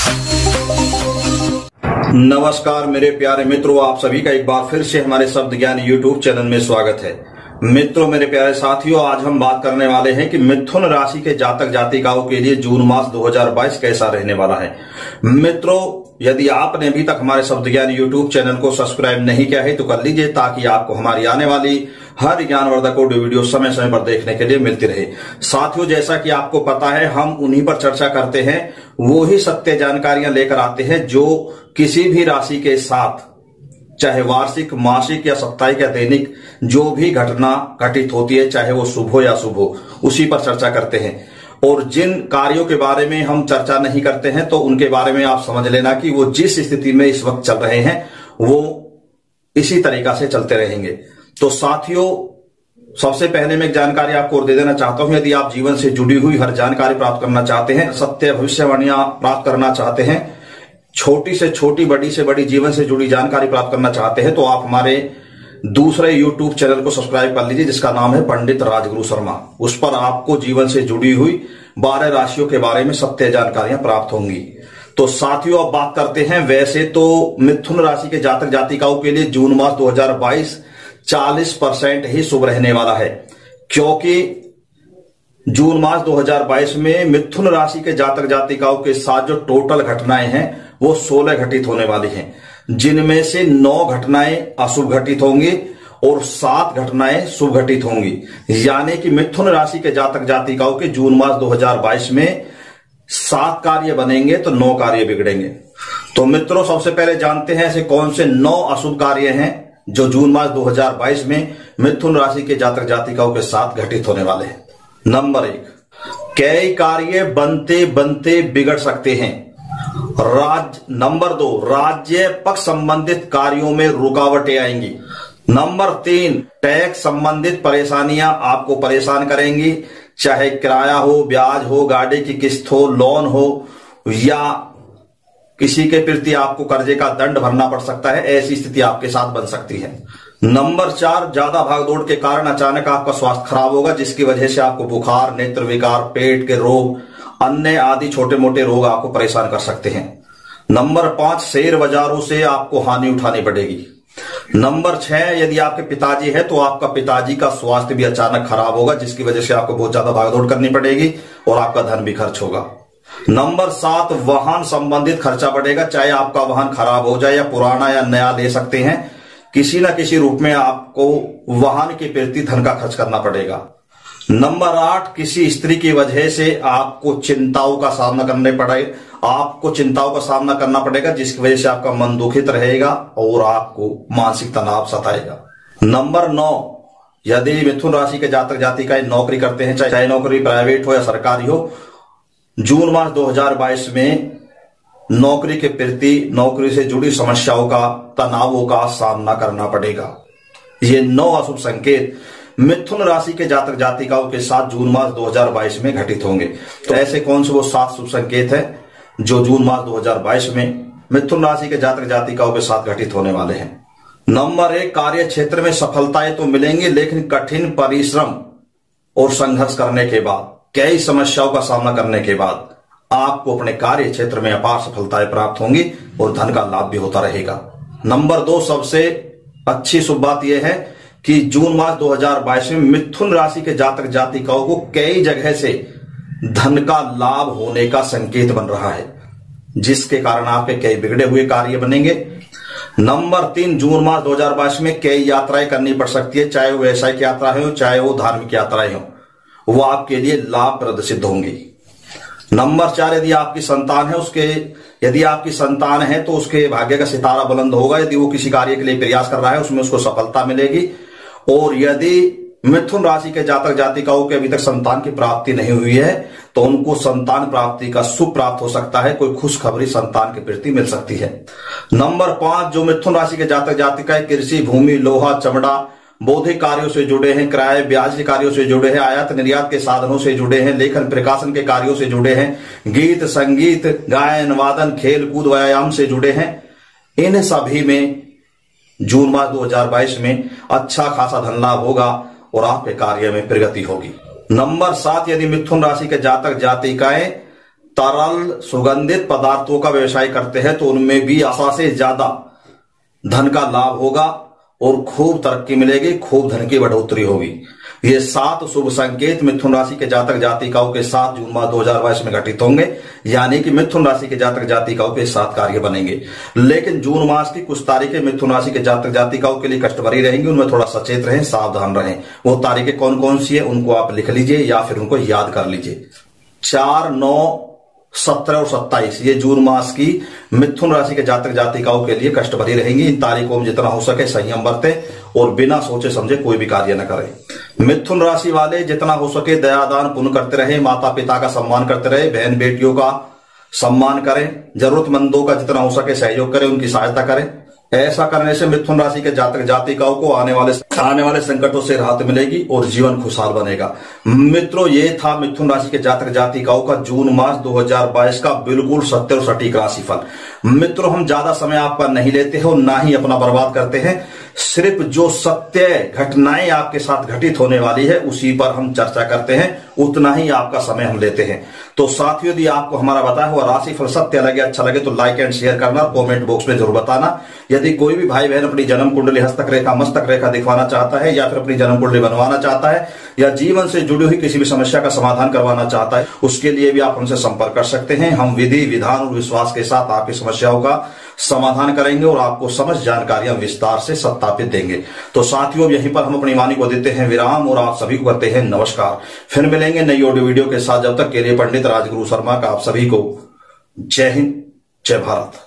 नमस्कार मेरे प्यारे मित्रों, आप सभी का एक बार फिर से हमारे शब्द ज्ञान यूट्यूब चैनल में स्वागत है। मित्रों, मेरे प्यारे साथियों, आज हम बात करने वाले हैं कि मिथुन राशि के जातक जातिकाओं के लिए जून मास 2022 कैसा रहने वाला है। मित्रों, यदि आपने अभी तक हमारे शब्द ज्ञान यूट्यूब चैनल को सब्सक्राइब नहीं किया है तो कर लीजिए, ताकि आपको हमारी आने वाली हर ज्ञानवर्धक ऑडियो वीडियो समय समय पर देखने के लिए मिलती रहे। साथियों, जैसा कि आपको पता है, हम उन्हीं पर चर्चा करते हैं, वो ही सत्य जानकारियां लेकर आते हैं जो किसी भी राशि के साथ, चाहे वार्षिक, मासिक या साप्ताहिक या दैनिक, जो भी घटना घटित होती है, चाहे वो शुभ हो या शुभ हो, उसी पर चर्चा करते हैं। और जिन कार्यों के बारे में हम चर्चा नहीं करते हैं तो उनके बारे में आप समझ लेना कि वो जिस स्थिति में इस वक्त चल रहे हैं वो इसी तरीका से चलते रहेंगे। तो साथियों, सबसे पहले मैं एक जानकारी आपको और दे देना चाहता हूं। यदि आप जीवन से जुड़ी हुई हर जानकारी प्राप्त करना चाहते हैं, सत्य भविष्यवाणियां प्राप्त करना चाहते हैं, छोटी से छोटी, बड़ी से बड़ी जीवन से जुड़ी जानकारी प्राप्त करना चाहते हैं, तो आप हमारे दूसरे YouTube चैनल को सब्सक्राइब कर लीजिए, जिसका नाम है पंडित राजगुरु शर्मा। उस पर आपको जीवन से जुड़ी हुई 12 राशियों के बारे में सत्य जानकारियां प्राप्त होंगी। तो साथियों, अब बात करते हैं। वैसे तो मिथुन राशि के जातक जातिकाओं के लिए जून मास 2022 40% ही शुभ रहने वाला है, क्योंकि जून मास 2022 में मिथुन राशि के जातक जातिकाओं के साथ जो टोटल घटनाएं हैं वो 16 घटित होने वाली हैं, जिनमें से 9 घटनाएं अशुभ घटित होंगी और 7 घटनाएं शुभ घटित होंगी। यानी कि मिथुन राशि के जातक जातिकाओं के जून मास 2022 में 7 कार्य बनेंगे तो 9 कार्य बिगड़ेंगे। तो मित्रों, सबसे पहले जानते हैं ऐसे कौन से 9 अशुभ कार्य हैं जो जून मास 2022 में मिथुन राशि के जातक जातिकाओं के साथ घटित होने वाले हैं। नंबर 1, कई कार्य बनते बनते बिगड़ सकते हैं। नंबर 2, राज्य पक्ष संबंधित कार्यों में रुकावटें आएंगी। नंबर 3, टैक्स संबंधित परेशानियां आपको परेशान करेंगी, चाहे किराया हो, ब्याज हो, गाड़ी की किस्त हो, लोन हो, या किसी के प्रति आपको कर्जे का दंड भरना पड़ सकता है। ऐसी स्थिति आपके साथ बन सकती है। नंबर 4, ज्यादा भागदौड़ के कारण अचानक आपका स्वास्थ्य खराब होगा, जिसकी वजह से आपको बुखार, नेत्र विकार, पेट के रोग, अन्य आदि छोटे मोटे रोग आपको परेशान कर सकते हैं। नंबर 5, शेयर बाजारों से आपको हानि उठानी पड़ेगी। नंबर 6, यदि आपके पिताजी है तो आपका पिताजी का स्वास्थ्य भी अचानक खराब होगा, जिसकी वजह से आपको बहुत ज्यादा भागदौड़ करनी पड़ेगी और आपका धन भी खर्च होगा। नंबर 7, वाहन संबंधित खर्चा बढ़ेगा, चाहे आपका वाहन खराब हो जाए या पुराना या नया ले सकते हैं, किसी न किसी रूप में आपको वाहन के प्रति धन का खर्च करना पड़ेगा। नंबर 8, किसी स्त्री की वजह से आपको चिंताओं का सामना करना पड़ेगा, जिसकी वजह से आपका मन दुखित रहेगा और आपको मानसिक तनाव सताएगा। नंबर 9, यदि मिथुन राशि के जातक जातिकाएं नौकरी करते हैं, चाहे नौकरी प्राइवेट हो या सरकारी हो, जून मास 2022 में नौकरी के प्रति, नौकरी से जुड़ी समस्याओं का, तनावों का सामना करना पड़ेगा। ये 9 अशुभ संकेत मिथुन राशि के जातक जातिकाओं के साथ जून मास 2022 में घटित होंगे। तो ऐसे कौन से वो 7 शुभ संकेत हैं जो जून मास 2022 में मिथुन राशि के जातक जातिकाओं के साथ घटित होने वाले हैं। नंबर 1, कार्य क्षेत्र में सफलताएं तो मिलेंगी, लेकिन कठिन परिश्रम और संघर्ष करने के बाद, कई समस्याओं का सामना करने के बाद आपको अपने कार्य क्षेत्र में अपार सफलताएं प्राप्त होंगी और धन का लाभ भी होता रहेगा। नंबर 2, सबसे अच्छी शुभ बात यह है कि जून मास 2022 में मिथुन राशि के जातक जातिकाओं को कई जगह से धन का लाभ होने का संकेत बन रहा है, जिसके कारण आपके कई बिगड़े हुए कार्य बनेंगे। नंबर 3, जून मास 2022 में कई यात्राएं करनी पड़ सकती है, चाहे वो व्यवसायिक यात्रा हो, चाहे वो धार्मिक यात्राएं हो, वो आपके लिए लाभप्रद सिद्ध होंगी। नंबर 4, यदि आपकी संतान है तो उसके भाग्य का सितारा बुलंद होगा। यदि वो किसी कार्य के लिए प्रयास कर रहा है, उसमें उसको सफलता मिलेगी। और यदि मिथुन राशि के जातक जातिकाओं के अभी तक संतान की प्राप्ति नहीं हुई है तो उनको संतान प्राप्ति का शुभ प्राप्त हो सकता है, कोई खुशखबरी संतान के प्रति मिल सकती है। नंबर 5, जो मिथुन राशि के जातक जातिकाएं कृषि, भूमि, लोहा, चमड़ा, बौद्धिक कार्यों से जुड़े हैं, किराए ब्याज के कार्यों से जुड़े हैं, आयात निर्यात के साधनों से जुड़े हैं, लेखन प्रकाशन के कार्यों से जुड़े हैं, गीत संगीत, गायन वादन, खेल कूद, व्यायाम से जुड़े हैं, इन सभी में जून मास 2022 में अच्छा खासा धन लाभ होगा और आपके कार्य में प्रगति होगी। नंबर 7, यदि मिथुन राशि के जातक जातिकाएं तरल सुगंधित पदार्थों का व्यवसाय करते हैं तो उनमें भी आशा से ज्यादा धन का लाभ होगा और खूब तरक्की मिलेगी, खूब धन की बढ़ोतरी होगी। ये 7 शुभ संकेत मिथुन राशि के जातक जातिकाओं के 7 जून माह 2022 में घटित होंगे, यानी कि मिथुन राशि के जातक जातिकाओं के 7 कार्य बनेंगे। लेकिन जून मास की कुछ तारीखें मिथुन राशि के जातक जातिकाओं के लिए कष्ट भरी रहेंगी, उनमें थोड़ा सचेत रहें, सावधान रहें। वो तारीखें कौन कौन सी है उनको आप लिख लीजिए या फिर उनको याद कर लीजिए। 4, 9, 17 और 27 ये जून मास की मिथुन राशि के जातक जातिकाओं के लिए कष्ट भरी रहेंगी। इन तारीखों में जितना हो सके संयम बरतें और बिना सोचे समझे कोई भी कार्य न करें। मिथुन राशि वाले जितना हो सके दयादान पुण्य करते रहे, माता पिता का सम्मान करते रहे, बहन बेटियों का सम्मान करें, जरूरतमंदों का जितना हो सके सहयोग करें, उनकी सहायता करें। ऐसा करने से मिथुन राशि के जातक जातिकाओं को आने वाले संकटों से राहत मिलेगी और जीवन खुशहाल बनेगा। मित्रों, ये था मिथुन राशि के जातक जातिकाओं का जून मास 2022 का बिल्कुल सत्य और सटीक राशिफल। मित्रों, हम ज्यादा समय आपका नहीं लेते हैं और ना ही अपना बर्बाद करते हैं। सिर्फ जो सत्य घटनाएं आपके साथ घटित होने वाली है उसी पर हम चर्चा करते हैं, उतना ही आपका समय हम लेते हैं। तो साथियों, यदि आपको हमारा बताया हुआ राशिफल सत्य लगे, अच्छा लगे तो लाइक एंड शेयर करना, कमेंट बॉक्स में जरूर बताना। यदि कोई भी भाई बहन अपनी जन्म कुंडली, हस्तक रेखा, मस्तक रेखा दिखवाना चाहता है या फिर अपनी जन्म कुंडली बनवाना चाहता है या जीवन से जुड़ी हुई किसी भी समस्या का समाधान करवाना चाहता है, उसके लिए भी आप हमसे संपर्क कर सकते हैं। हम विधि विधान और विश्वास के साथ आपकी समस्याओं का समाधान करेंगे और आपको समस्त जानकारियां विस्तार से सत्यापित देंगे। तो साथियों, यहीं पर हम अपनी वाणी को देते हैं विराम और आप सभी को करते हैं नमस्कार। फिर मिलेंगे नई ऑडियो वीडियो के साथ। जब तक के लिए पंडित राजगुरु शर्मा का आप सभी को जय हिंद, जय भारत।